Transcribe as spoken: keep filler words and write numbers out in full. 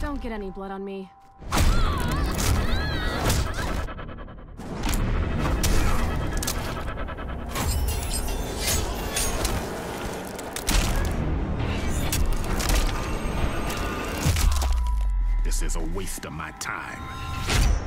Don't get any blood on me. This is a waste of my time.